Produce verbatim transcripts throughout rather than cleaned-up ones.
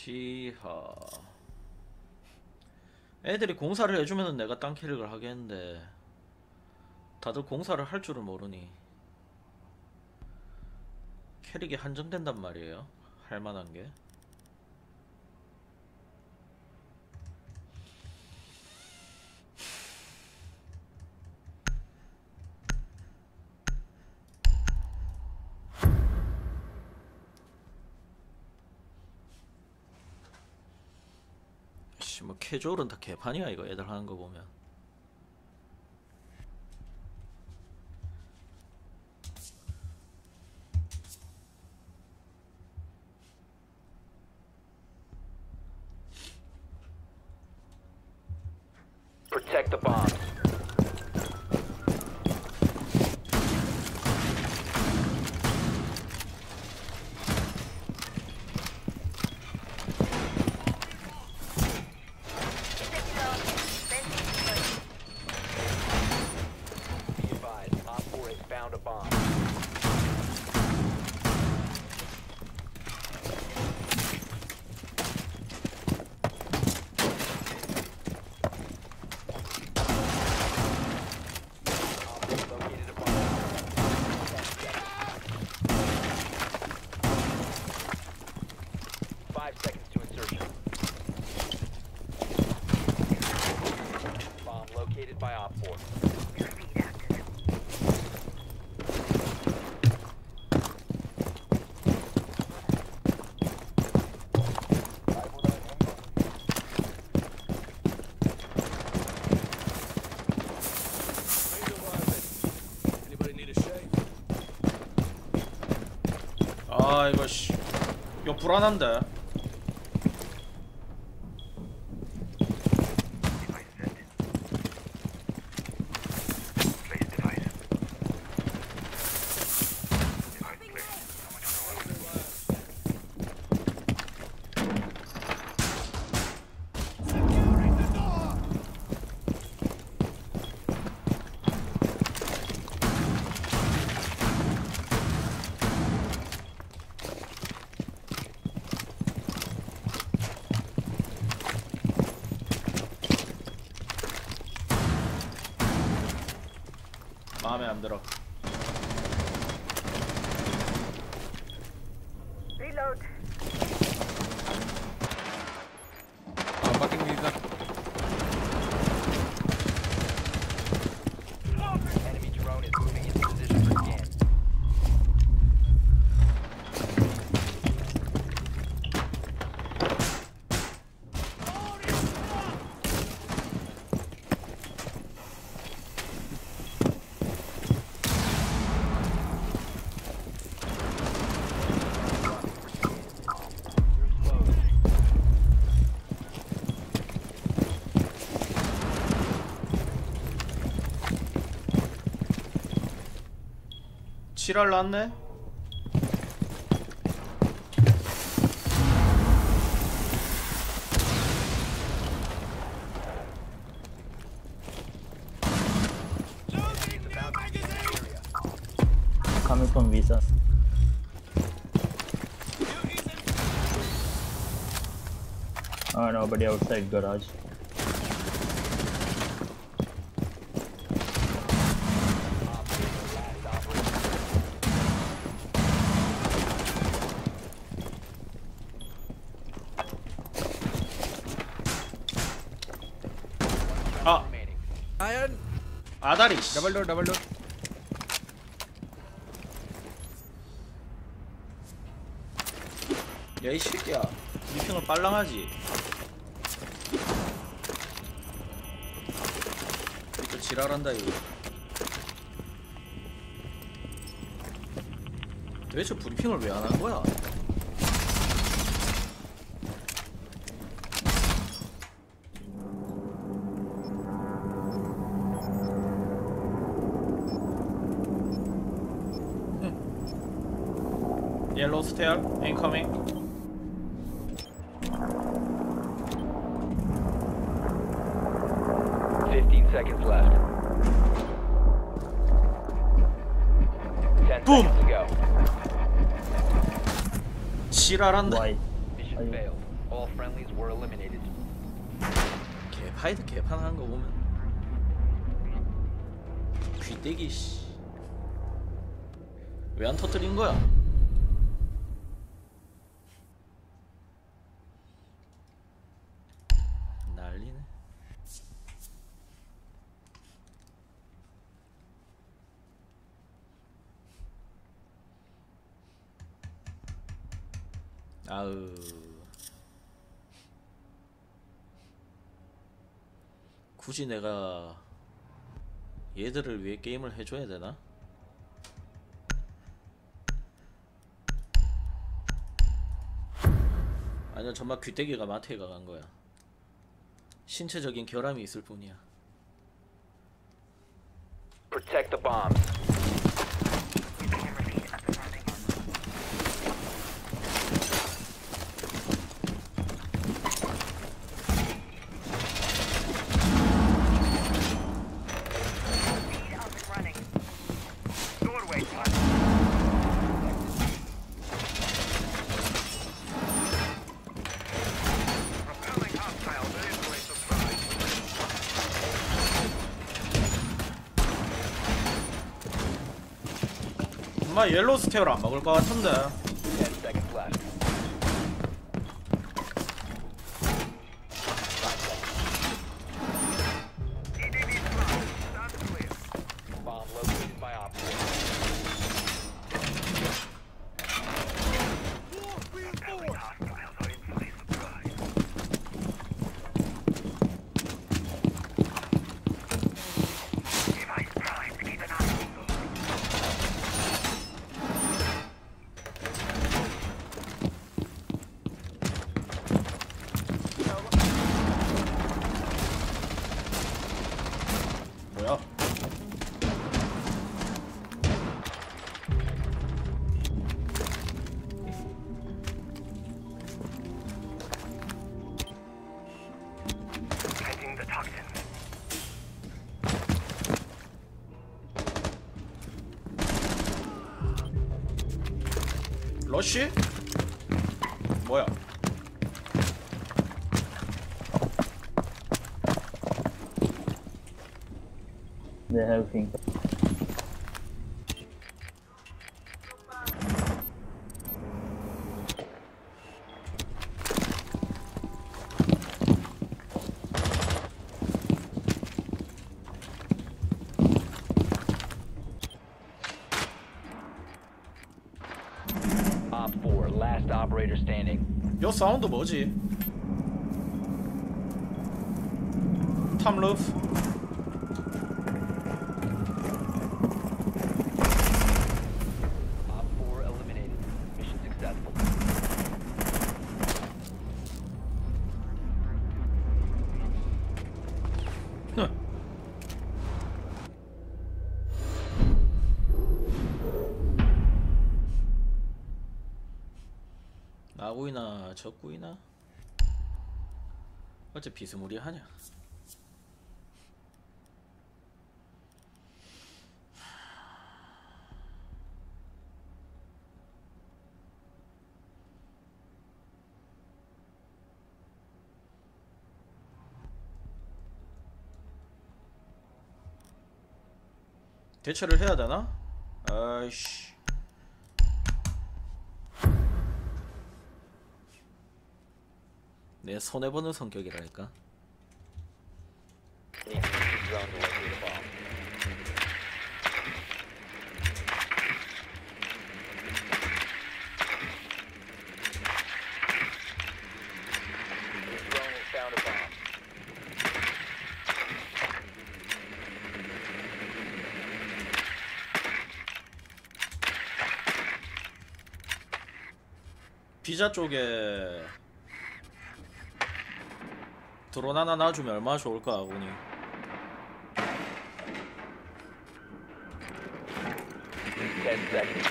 지하. 애들이 공사를 해주면은 내가 딴 캐릭을 하겠는데 다들 공사를 할 줄을 모르니 캐릭이 한정된단 말이에요. 할만한 게. 뭐 캐주얼은 다 개판이야 이거 애들 하는 거 보면. Protect the bomb. By Op four. 아 이거 씨 이거 불안한데. 마음에 안 들어. Reload. 아, fucking visa. Enemy drone is moving into position for scan. 칠할 났네? Coming from Visa. Oh, nobody outside garage. 아 Iron. 아다리 씨. Double door, double door. 야 이 새끼야 브리핑을 빨랑하지. 이거 지랄한다 이거. 도대체 브리핑을 왜 안 하는 거야? Yellow stair incoming. Fifteen seconds left. Ten Boom. seconds to go. 지랄한다. Why? Mission failed. All friendlies were eliminated. 개파이드 개판 하는 거 보면 귀때기 씨. 왜 안 터뜨린 거야? 난리네. 아으. 굳이 내가 얘들을 위해 게임을 해줘야 되나? 아니야, 정말 귀때기가 마트에 가간 거야. 신체적인 결함이 있을 뿐이야. Protect the bombs. 엄마 옐로우 스테어를 안 먹을 것 같은데. ten seconds left. Bomb located by Op four. 뭐야? 러쉬? 뭐야? They have pink. Op four, last operator standing. 요 사운드 뭐지? 탐 루프? Op four eliminated. Mission successful. 흥. 나구이나 적구이나? 어째 비스무리하냐? 대처를 해야 되나? 아이씨. 내 손해보는 성격이라니까. Need to use the drone to locate a bomb. The drone has found a bomb. 비자 쪽에 드론 하나 놔주면 얼마나 좋을까, 아군이. ten seconds.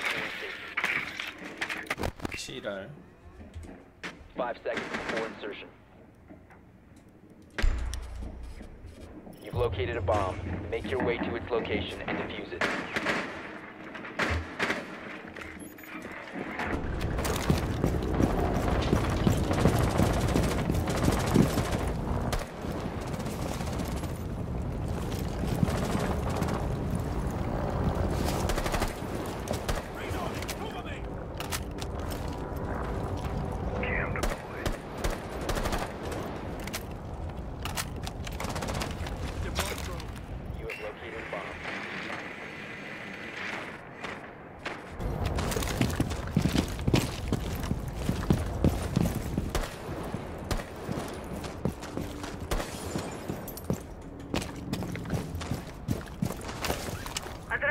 지랄. Five seconds before insertion. You've located a bomb. Make your way to its location and defuse it.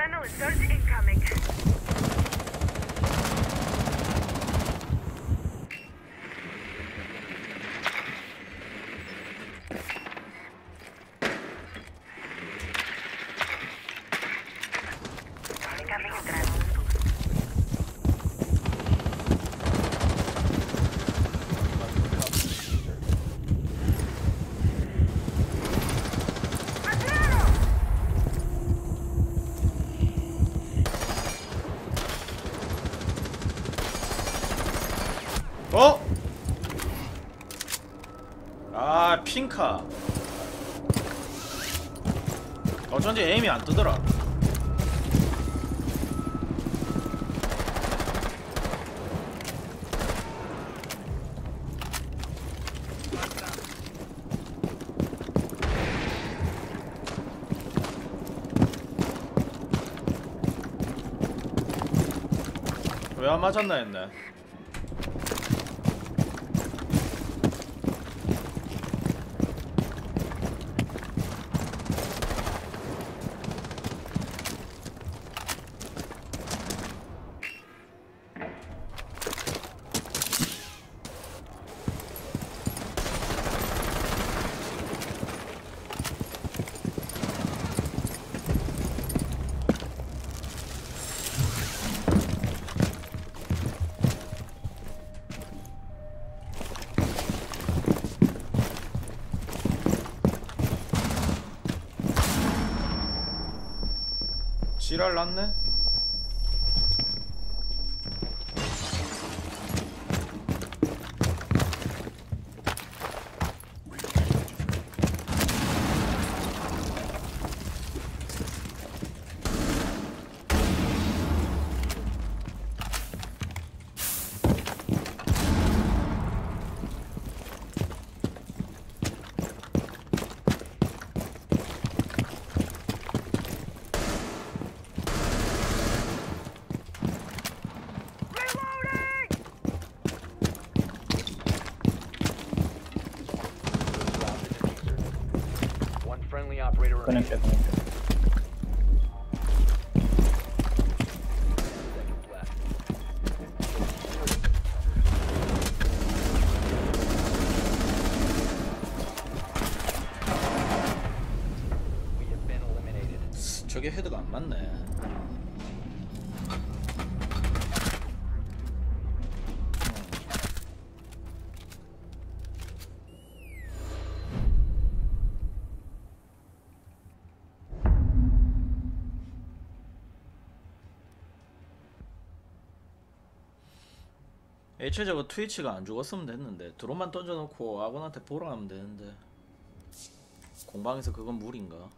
Adrenaline surge incoming. Cargando adrenaline boost. 어? 아 핑카 어쩐지 에임이 안 뜨더라. 왜 안 맞았나 했네. 지랄 났네? One friendly operator remaining. Connector, connector. Seconds left. We have been eliminated. 저게 헤드가 안 맞네. 애초에 저거 트위치가 안 죽었으면 됐는데 드론만 던져놓고 아군한테 보라 하면 되는데 공방에서 그건 무리인가?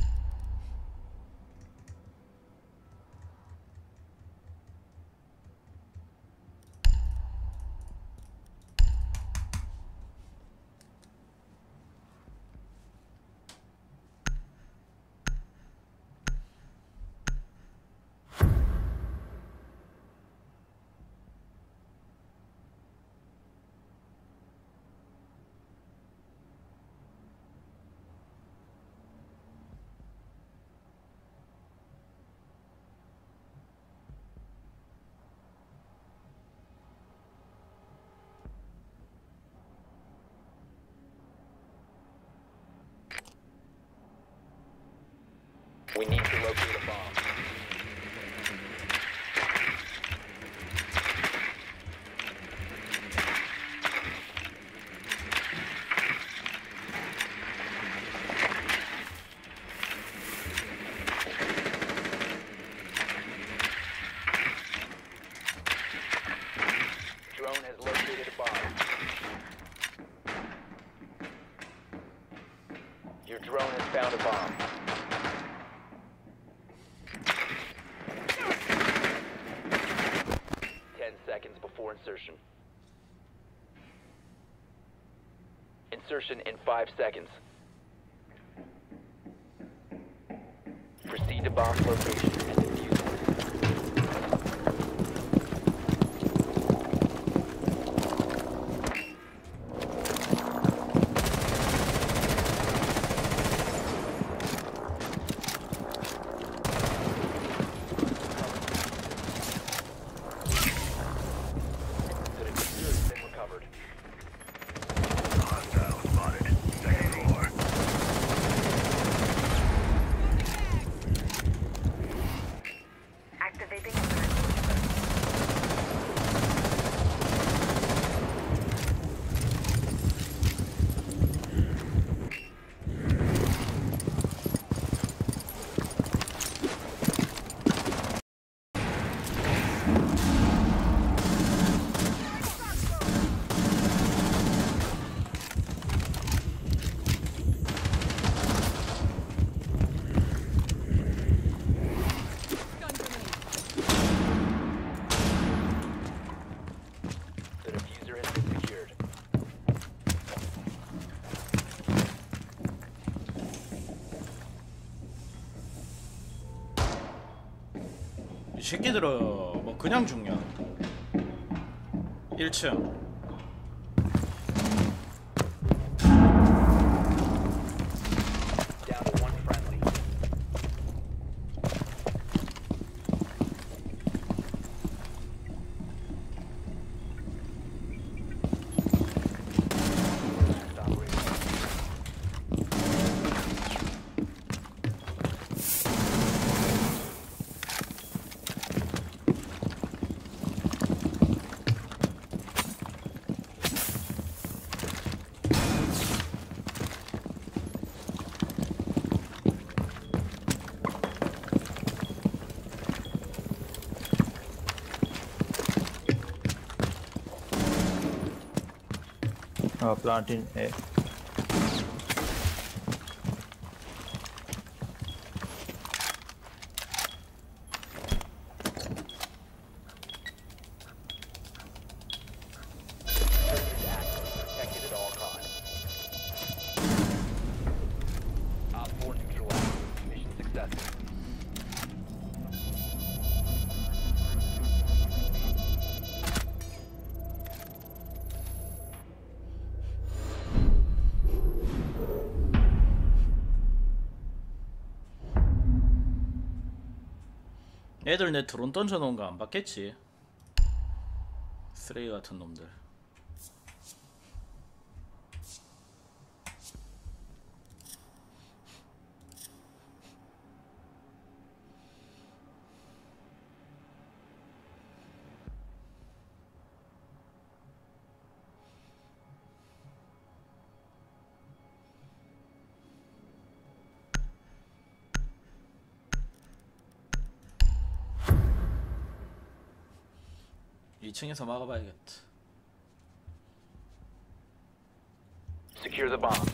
We need to locate a bomb. Drone has located a bomb. Your drone has found a bomb. Ten seconds before insertion. Insertion in five seconds. Proceed to bomb location and defuse it. 이 새끼들은 뭐 그냥 죽냐. 일 층 Down to one friendly. Uh, plant in A. Protected at all costs. Op four neutralized. Mission successful. 애들 내 드론 던져놓은 거 안 봤겠지. 쓰레기 같은 놈들. 이 층에서 막아봐야겠다. Secure the bomb.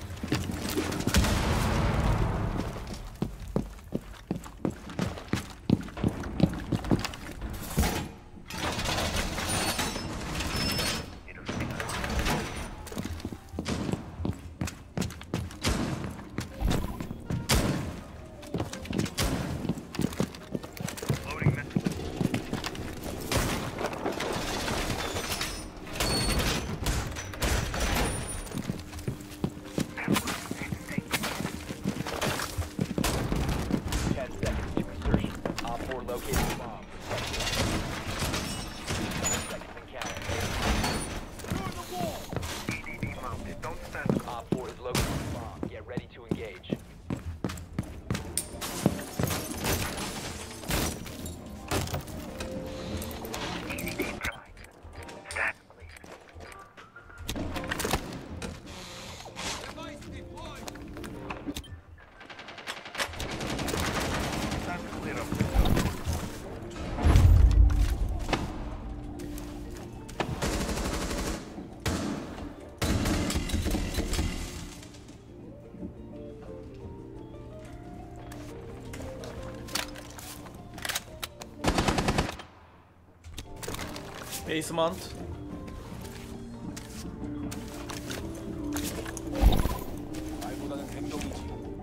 ten seconds to insertion. Op four located the bomb. Protect it. Five seconds and counting. Op four is located the bomb. Get ready to engage. 베이스먼트. 말보다는 행동이지.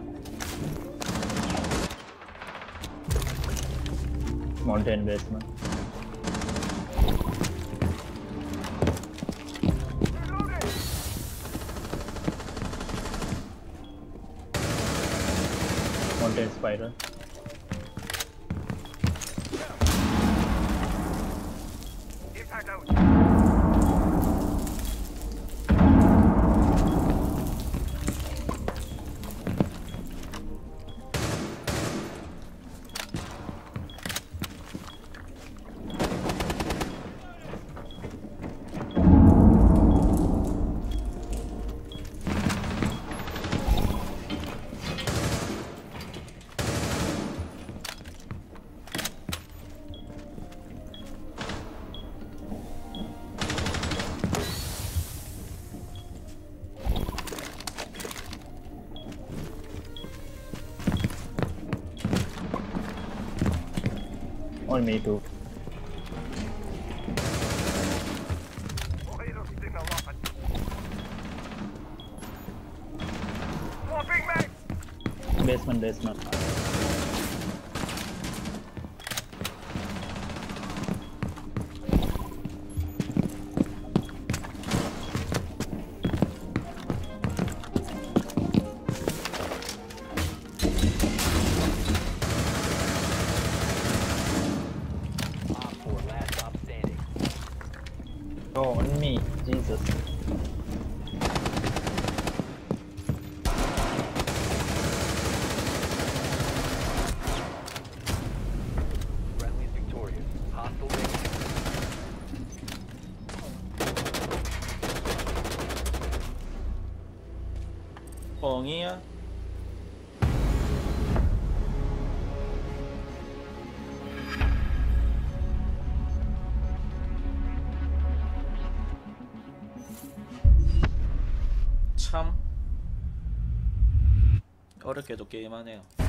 Mountain basement. Mountain spider. On me too. Basement, basement. Oh, on me. Jesus. Friendly is victorious. Hostile win. 뻥이야? 참 어렵게도 게임하네요.